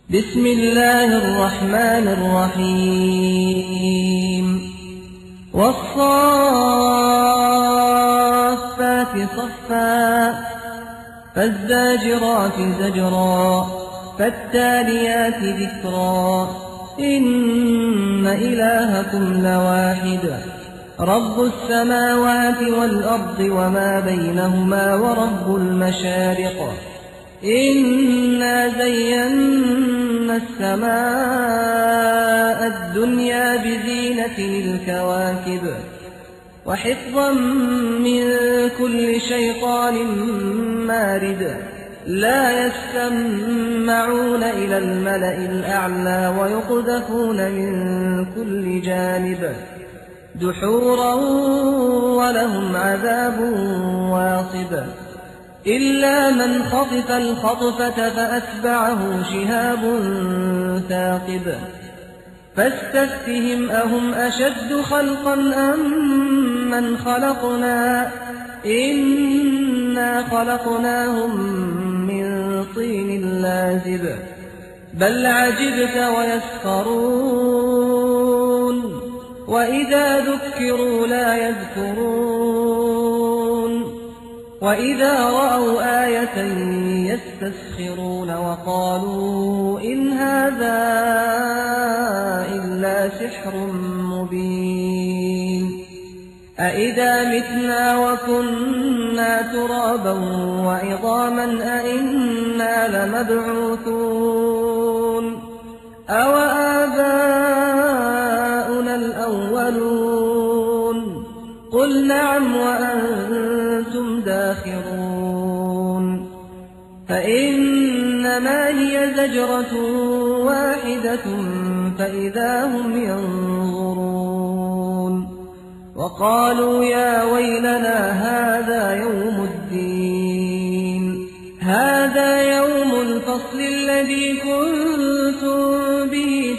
بسم الله الرحمن الرحيم والصافات صفا فالزاجرات زجرا فالتاليات ذكرا إن إلهكم لواحد رب السماوات والأرض وما بينهما ورب المشارق إنا زينا السماء الدنيا بزينة الكواكب وحفظا من كل شيطان مارد لا يستمعون إلى الملأ الأعلى ويقذفون من كل جانب دحورا ولهم عذاب واصب إلا من خطف الخطفة فأتبعه شهاب ثاقب فاستفتهم أهم أشد خلقا أم من خلقنا إنا خلقناهم من طين لازب بل عجبت ويسخرون وإذا ذكروا لا يذكرون وإذا رأوا آية يستسخرون وقالوا إن هذا إلا سحر مبين أإذا متنا وكنا ترابا وعظاما أإنا لمبعوثون أو آباؤنا الأولون قل نعم وأنتم داخرون فإنما هي زجرة واحدة فإذا هم ينظرون وقالوا يا ويلنا هذا يوم الدين هذا يوم الفصل الذي كنتم به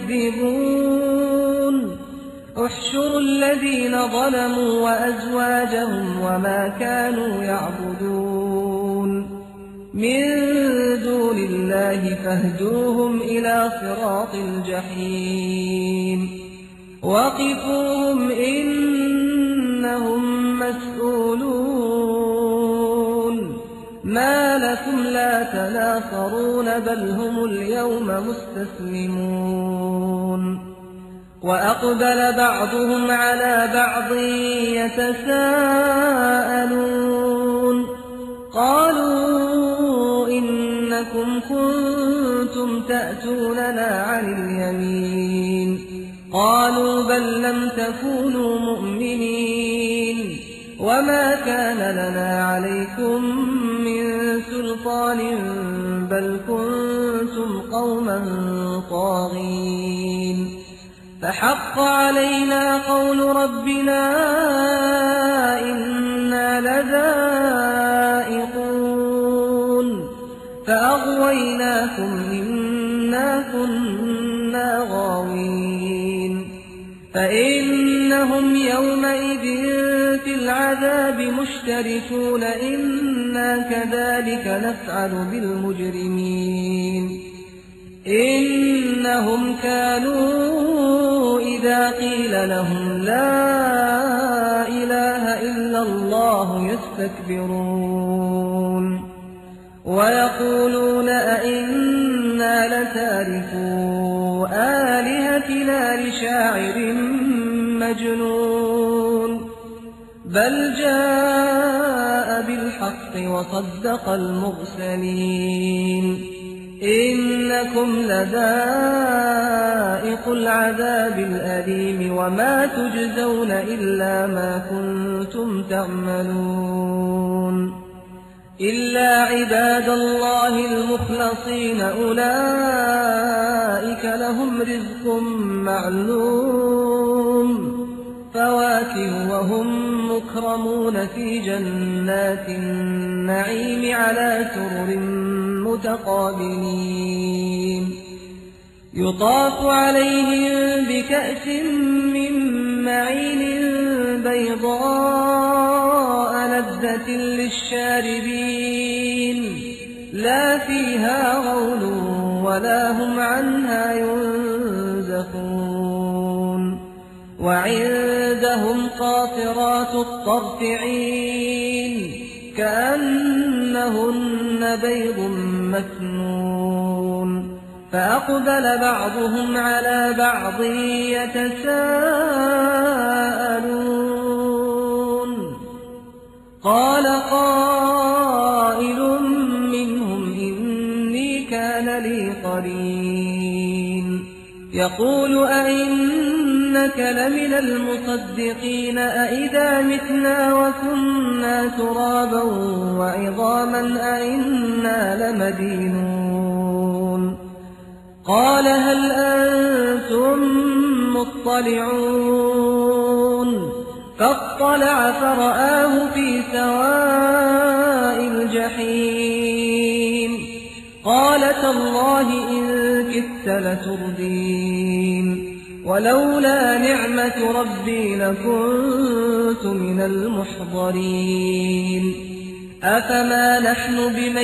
تكذبون احشروا الذين ظلموا وأزواجهم وما كانوا يعبدون من دون الله فاهدوهم إلى صراط الجحيم وقفوهم إنهم مسؤولون ما لكم لا تناصرون بل هم اليوم مستسلمون وأقبل بعضهم على بعض يتساءلون قالوا إنكم كنتم تأتوننا عن اليمين قالوا بل لم تكونوا مؤمنين وما كان لنا عليكم من سلطان بل كنتم قوما طاغين فحق علينا قول ربنا إنا لذائقون فأغويناكم إنا كنا غاوين فإنهم يومئذ في العذاب مشتركون إنا كذلك نفعل بالمجرمين إنهم كانوا إذا قيل لهم لا إله إلا الله يستكبرون ويقولون أئنا لتاركو آلهتنا لشاعر مجنون بل جاء بالحق وصدق المرسلين إنكم لذائق العذاب الأليم وما تجزون إلا ما كنتم تعملون إلا عباد الله المخلصين أولئك لهم رزق معلوم فواكه وهم مكرمون في جنات النعيم على سرر متقابلين يطاف عليهم بكأس من معين بيضاء لذة للشاربين لا فيها غول ولا هم عنها ينزفون وعندهم قاصرات الطرف عين كأنهن بيض مكنون فأقبل بعضهم على بعض يتساءلون قال قائل منهم إني كان لي قرين يقول أئنك لمن المصدقين أئذا متنا وكنا ترابا وعظاما أئنا لمدينون قال هل أنتم مطلعون فاطلع فرآه في سواء الجحيم قال تالله إن كدت لتردين ولولا نعمة ربي لكنت من المحضرين أفما نحن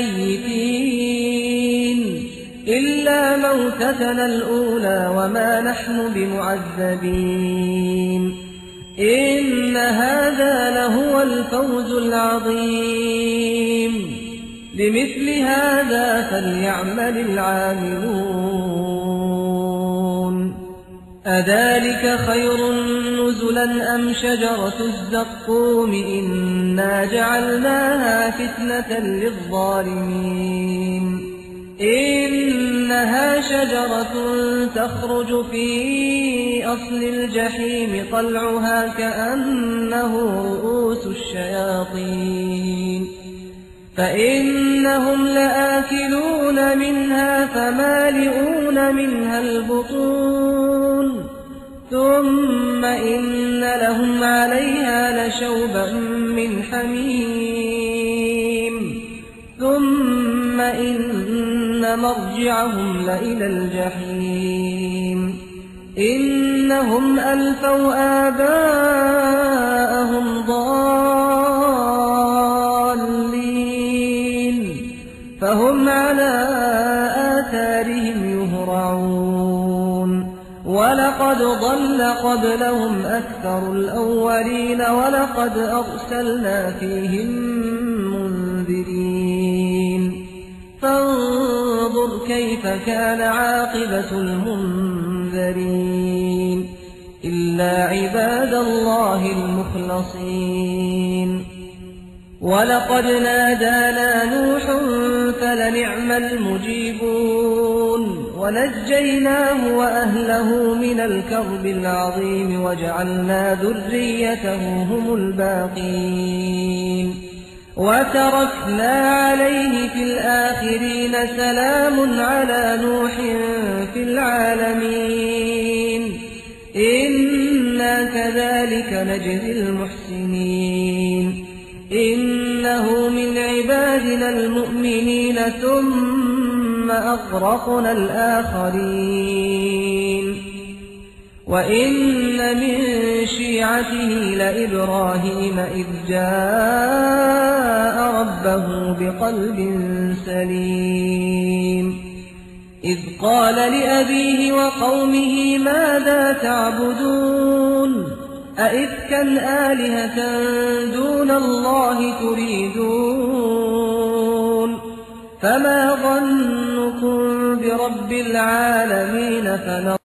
بميتين إلا موتتنا الأولى وما نحن بمعذبين إن هذا لهو الفوز العظيم لمثل هذا فليعمل العاملون أذلك خير نزلا أم شجرة الزقوم إنا جعلناها فتنة للظالمين إنها شجرة تخرج في أصل الجحيم طلعها كأنه رؤوس الشياطين فإنهم لآكلون منها فمالئون منها البطون ثم إن لهم عليها لشوبا من حميم ثم إن مرجعهم لإلى الجحيم إنهم ألفوا آباءهم ضالين فهم على آثارهم يهرعون ولقد ضل قبلهم أكثر الأولين ولقد أرسلنا فيهم منذرين فانظر كيف كان عاقبة المنذرين إلا عباد الله المخلصين ولقد نادانا نوح فلنعم المجيبون ونجيناه وأهله من الكرب العظيم وجعلنا ذريته هم الباقين وتركنا عليه في الآخرين سلام على نوح في العالمين إنا كذلك نجزي المحسنين إنه من عبادنا المؤمنين ثم أغرقنا الآخرين وإن من شيعته لإبراهيم إذ جاء ربه بقلب سليم إذ قال لأبيه وقومه ماذا تعبدون أئفكا آلهة دون الله تريدون فما ظنكم برب العالمين